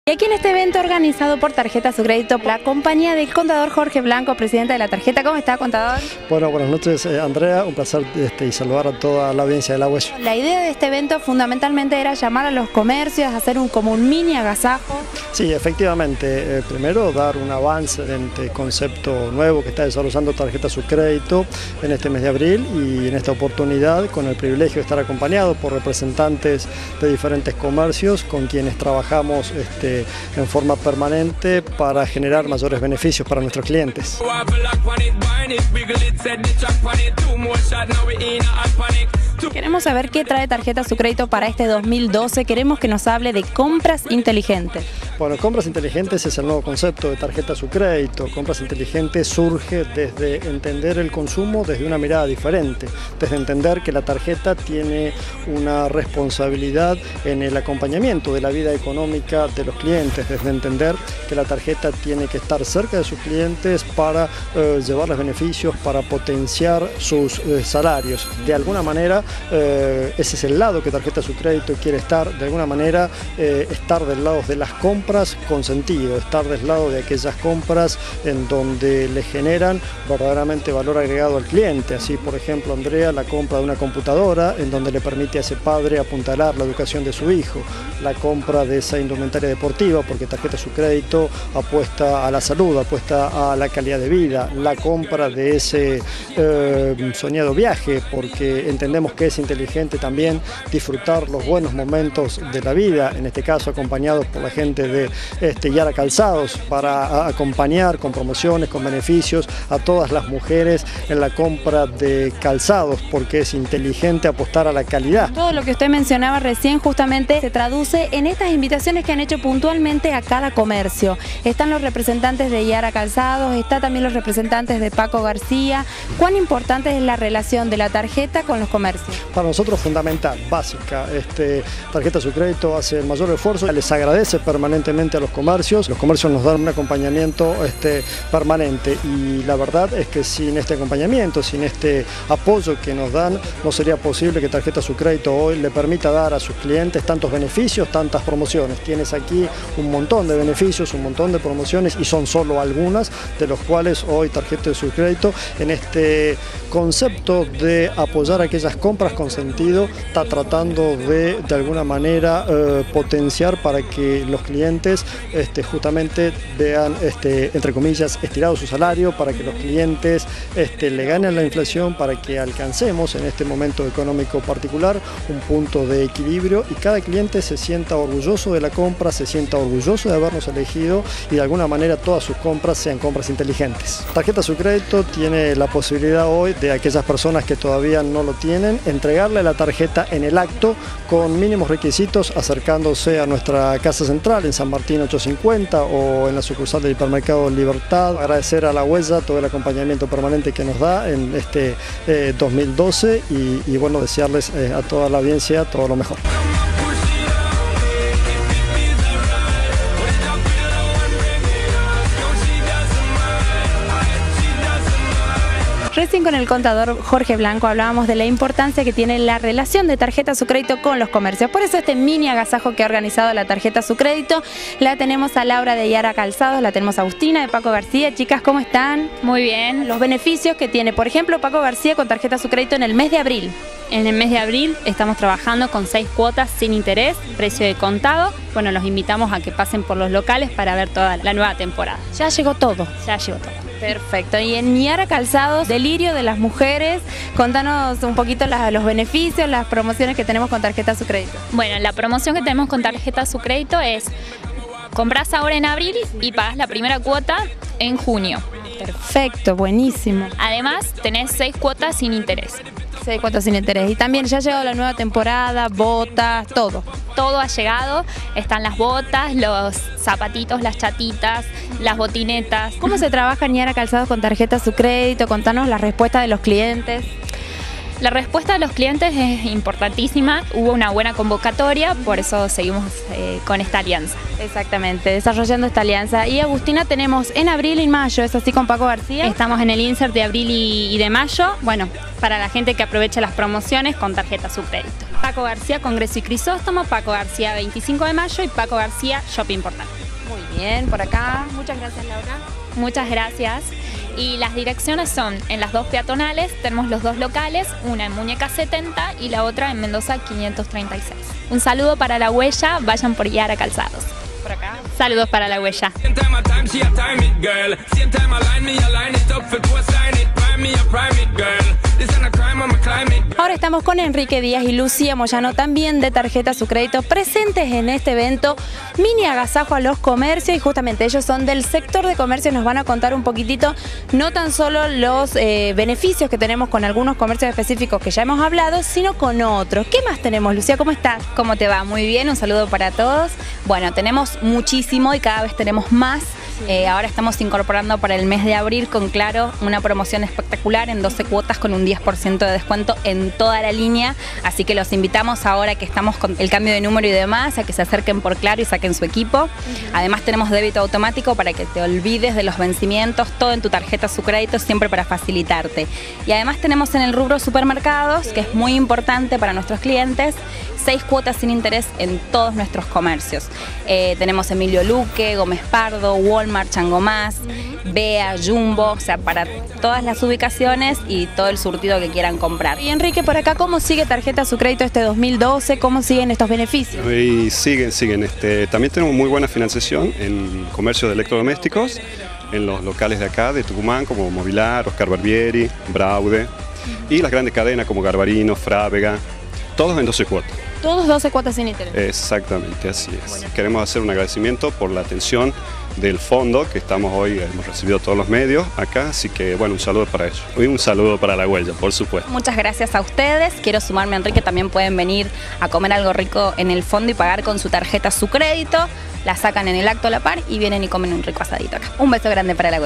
Y aquí en este evento organizado por Tarjeta Su Crédito, la compañía del contador Jorge Blanco, presidente de la tarjeta. ¿Cómo está, contador? Bueno, buenas noches, Andrea. Un placer y saludar a toda la audiencia de La Huella. La idea de este evento fundamentalmente era llamar a los comercios, hacer como un mini agasajo. Sí, efectivamente. Primero, dar un avance en este concepto nuevo que está desarrollando Tarjeta Su Crédito en este mes de abril, y en esta oportunidad con el privilegio de estar acompañado por representantes de diferentes comercios con quienes trabajamos en forma permanente para generar mayores beneficios para nuestros clientes. Queremos saber qué trae Tarjeta Su Crédito para este 2012. Queremos que nos hable de compras inteligentes. Bueno, compras inteligentes es el nuevo concepto de Tarjeta Su Crédito. Compras inteligentes surge desde entender el consumo desde una mirada diferente, desde entender que la tarjeta tiene una responsabilidad en el acompañamiento de la vida económica de los clientes, desde entender que la tarjeta tiene que estar cerca de sus clientes para llevarles beneficios, para potenciar sus salarios. De alguna manera, ese es el lado que Tarjeta Su Crédito quiere estar, de alguna manera estar del lado de las compras con sentido, estar del lado de aquellas compras en donde le generan verdaderamente valor agregado al cliente. Así, por ejemplo, Andrea, la compra de una computadora en donde le permite a ese padre apuntalar la educación de su hijo, la compra de esa indumentaria deportiva porque Tarjeta Su Crédito apuesta a la salud, apuesta a la calidad de vida, la compra de ese soñado viaje porque entendemos que es inteligente también disfrutar los buenos momentos de la vida, en este caso acompañados por la gente de Yara Calzados, para acompañar con promociones, con beneficios a todas las mujeres en la compra de calzados, porque es inteligente apostar a la calidad. Todo lo que usted mencionaba recién justamente se traduce en estas invitaciones que han hecho puntualmente a cada comercio. Están los representantes de Yara Calzados, está también los representantes de Paco García. ¿Cuán importante es la relación de la tarjeta con los comercios? Para nosotros fundamental, básica. Tarjeta Su Crédito hace el mayor esfuerzo, les agradece permanentemente a los comercios nos dan un acompañamiento permanente, y la verdad es que sin este acompañamiento, sin este apoyo que nos dan, no sería posible que Tarjeta Su Crédito hoy le permita dar a sus clientes tantos beneficios, tantas promociones. Tienes aquí un montón de beneficios, un montón de promociones, y son solo algunas de los cuales hoy Tarjeta Su Crédito, en este concepto de apoyar aquellas compras con sentido, está tratando de alguna manera potenciar para que los clientes justamente vean, entre comillas, estirado su salario, para que los clientes le ganen la inflación, para que alcancemos en este momento económico particular un punto de equilibrio y cada cliente se sienta orgulloso de la compra, se sienta orgulloso de habernos elegido, y de alguna manera todas sus compras sean compras inteligentes. Tarjeta Su Crédito tiene la posibilidad hoy de aquellas personas que todavía no lo tienen, entregarle la tarjeta en el acto con mínimos requisitos, acercándose a nuestra casa central en San Martín 850 o en la sucursal del Hipermercado Libertad. Agradecer a La Huella todo el acompañamiento permanente que nos da en este 2012 y bueno, desearles a toda la audiencia todo lo mejor. Recién con el contador Jorge Blanco hablábamos de la importancia que tiene la relación de Tarjeta Su Crédito con los comercios. Por eso este mini agasajo que ha organizado la Tarjeta Su Crédito, la tenemos a Laura de Yara Calzados, la tenemos a Agustina de Paco García. Chicas, ¿cómo están? Muy bien. Los beneficios que tiene, por ejemplo, Paco García con Tarjeta Su Crédito en el mes de abril. En el mes de abril estamos trabajando con 6 cuotas sin interés, precio de contado. Bueno, los invitamos a que pasen por los locales para ver toda la nueva temporada. Ya llegó todo. Ya llegó todo. Perfecto. Y en Yara Calzados, delirio de las mujeres, contanos un poquito los beneficios, las promociones que tenemos con Tarjeta Su Crédito. Bueno, la promoción que tenemos con Tarjeta Su Crédito es: compras ahora en abril y pagas la primera cuota en junio. Perfecto, buenísimo. Además, tenés 6 cuotas sin interés. 6 cuotas sin interés. Y también ya ha llegado la nueva temporada, botas, todo. Todo ha llegado, están las botas, los zapatitos, las chatitas, las botinetas. ¿Cómo se trabaja en Yara Calzados con Tarjeta Su Crédito? Contanos la respuesta de los clientes. La respuesta de los clientes es importantísima, hubo una buena convocatoria, por eso seguimos con esta alianza. Exactamente, desarrollando esta alianza. Y Agustina, tenemos en abril y mayo, ¿es así con Paco García? Estamos en el insert de abril y de mayo, bueno, para la gente que aproveche las promociones con Tarjeta Su Crédito. Paco García, Congreso y Crisóstomo, Paco García 25 de mayo y Paco García Shopping Portal. Muy bien, por acá. Muchas gracias, Laura. Muchas gracias. Y las direcciones son en las dos peatonales, tenemos los dos locales, una en Muñeca 70 y la otra en Mendoza 536. Un saludo para La Huella, vayan por Yara Calzados. Por acá. Saludos para La Huella. Ahora estamos con Enrique Díaz y Lucía Moyano, también de Tarjeta Su Crédito, presentes en este evento mini agasajo a los comercios, y justamente ellos son del sector de comercio y nos van a contar un poquitito, no tan solo los beneficios que tenemos con algunos comercios específicos que ya hemos hablado, sino con otros. ¿Qué más tenemos, Lucía? ¿Cómo estás? ¿Cómo te va? Muy bien, un saludo para todos. Bueno, tenemos muchísimo y cada vez tenemos más. Ahora estamos incorporando para el mes de abril con Claro una promoción espectacular en 12 cuotas con un 10% de descuento en toda la línea, así que los invitamos ahora que estamos con el cambio de número y demás a que se acerquen por Claro y saquen su equipo. Además tenemos débito automático para que te olvides de los vencimientos, todo en tu tarjeta Su Crédito, siempre para facilitarte. Y además tenemos en el rubro supermercados, que es muy importante para nuestros clientes, 6 cuotas sin interés en todos nuestros comercios. Tenemos Emilio Luque, Gómez Pardo, Walmart, Changomás, Bea, Jumbo, o sea, para todas las ubicaciones y todo el surtido que quieran comprar. Y Enrique, por acá, ¿cómo sigue Tarjeta Su Crédito este 2012? ¿Cómo siguen estos beneficios? Y siguen. También tenemos muy buena financiación en comercios de electrodomésticos, en los locales de acá, de Tucumán, como Movilar, Oscar Barbieri, Braude, y las grandes cadenas como Garbarino, Frávega, todos en 12 cuotas. Todos 12 cuotas sin interés. Exactamente, así es. Bueno. Queremos hacer un agradecimiento por la atención del fondo que estamos hoy, hemos recibido todos los medios acá, así que bueno, un saludo para ellos. Y un saludo para La Huella, por supuesto. Muchas gracias a ustedes. Quiero sumarme a Enrique, también pueden venir a comer algo rico en el fondo y pagar con su tarjeta Su Crédito. La sacan en el acto a la par y vienen y comen un rico asadito acá. Un beso grande para La Huella.